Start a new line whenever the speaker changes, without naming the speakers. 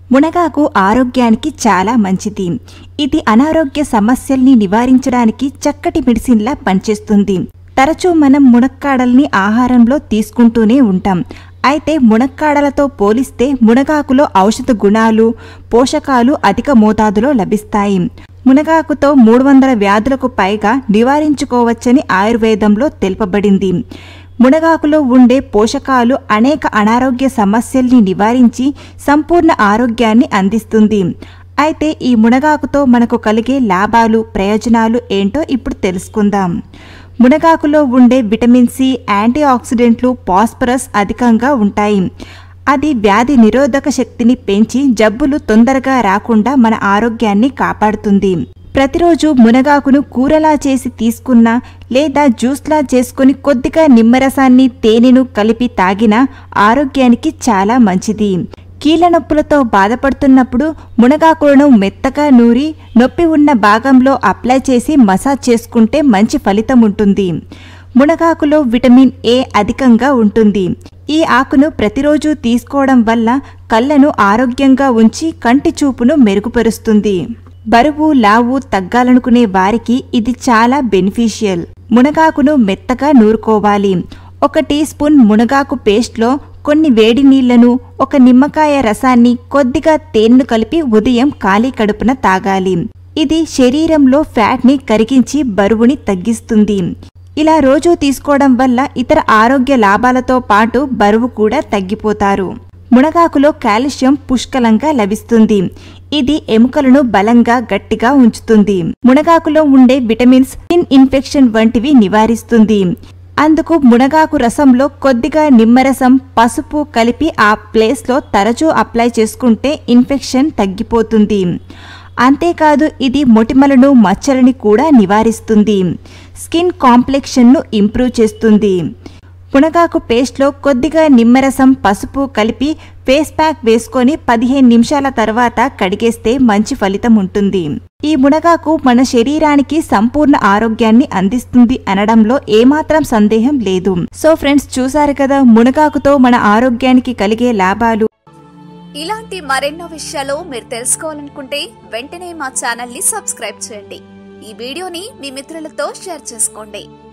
మునగాకు ఆరోగ్యానికి చాలా మంచిది. ఇది అనారోగ్య సమస్యల్ని నివారించడానికి చక్కటి మెడిసిన్లా పనిచేస్తుంది. తరచూ మనం మునక్కాడల్ని ఆహారంలో తీసుకుంటూనే ఉంటాం. అయితే మునక్కాడలతో పోలిస్తే మునగాకులో ఔషధ గుణాలు, పోషకాలు అధిక మోతాదులో లభిస్తాయి. మునగాకుతో 300 వ్యాధులకు పైగా నివారించుకోవచ్చని ఆయుర్వేదంలో తెలుపబడింది. మునగాకులో ఉండే పోషకాలు అనేక అనారోగ్య సమస్యల్ని నివారించి సంపూర్ణ ఆరోగ్యాన్ని అందిస్తుంది. అయితే ఈ మునగాకుతో మనకు కలిగే లాభాలు, ప్రయోజనాలు ఏంటో ఇప్పుడు తెలుసుకుందాం. మునగాకులో ఉండే విటమిన్ సి, యాంటీ ఆక్సిడెంట్లు, ఫాస్ఫరస్ అధికంగా ఉంటాయి. అది వ్యాధి నిరోధక శక్తిని పెంచి జబ్బులు తొందరగా రాకుండా మన ఆరోగ్యాన్ని కాపాడుతుంది. ప్రతిరోజు మునగాకును కూరలా చేసి తీసుకున్నా లేదా జ్యూస్లా చేసుకుని కొద్దిగా నిమ్మరసాన్ని, తేనెను కలిపి తాగినా ఆరోగ్యానికి చాలా మంచిది. కీళ్ళ నొప్పులతో బాధపడుతున్నప్పుడు మునగాకులను మెత్తగా నూరి నొప్పి ఉన్న భాగంలో అప్లై చేసి మసాజ్ చేసుకుంటే మంచి ఫలితం ఉంటుంది. మునగాకులో విటమిన్ ఏ అధికంగా ఉంటుంది. ఈ ఆకును ప్రతిరోజు తీసుకోవడం వల్ల కళ్ళను ఆరోగ్యంగా ఉంచి కంటి చూపును మెరుగుపరుస్తుంది. బరువు, లావు తగ్గాలనుకునే వారికి ఇది చాలా బెనిఫిషియల్. మునగాకును మెత్తగా నూరుకోవాలి. 1 టీ స్పూన్ మునగాకు పేస్ట్లో కొన్ని వేడి నీళ్లను, 1 నిమ్మకాయ రసాన్ని, కొద్దిగా తేనెను కలిపి ఉదయం ఖాళీ కడుపున తాగాలి. ఇది శరీరంలో ఫ్యాట్ని కరిగించి బరువుని తగ్గిస్తుంది. ఇలా రోజూ తీసుకోవడం వల్ల ఇతర ఆరోగ్య లాభాలతో పాటు బరువు కూడా తగ్గిపోతారు. మునగాకులో కాల్షియం పుష్కలంగా లభిస్తుంది. ఇది ఎముకలను బలంగా, గట్టిగా ఉంచుతుంది. మునగాకులో ఉండే విటమిన్స్ స్కిన్ ఇన్ఫెక్షన్ వంటివి నివారిస్తుంది. అందుకు మునగాకు రసంలో కొద్దిగా నిమ్మరసం, పసుపు కలిపి ఆ ప్లేస్లో తరచూ అప్లై చేసుకుంటే ఇన్ఫెక్షన్ తగ్గిపోతుంది. అంతేకాదు ఇది మొటిమలను, మచ్చలని కూడా నివారిస్తుంది. స్కిన్ కాంప్లెక్షన్ను ఇంప్రూవ్ చేస్తుంది. మునగాకు పేస్ట్లో కొద్దిగా నిమ్మరసం, పసుపు కలిపి ఫేస్ ప్యాక్ వేసుకొని 15 నిమిషాల తర్వాత కడిగేస్తే మంచి ఫలితం ఉంటుంది. ఈ మునగాకు మన శరీరానికి సంపూర్ణ ఆరోగ్యాన్ని అందిస్తుంది అనడంలో ఏమాత్రం సందేహం లేదు. సో ఫ్రెండ్స్, చూసారు కదా మునగాకుతో మన ఆరోగ్యానికి కలిగే లాభాలు.
ఇలాంటి మరెన్నో విషయాలు మీరు తెలుసుకోవాలనుకుంటే వెంటనే మా ఛానల్ ని సబ్స్క్రైబ్ చేయండి. ఈ వీడియోని మీ మిత్రులతో షేర్ చేసుకోండి.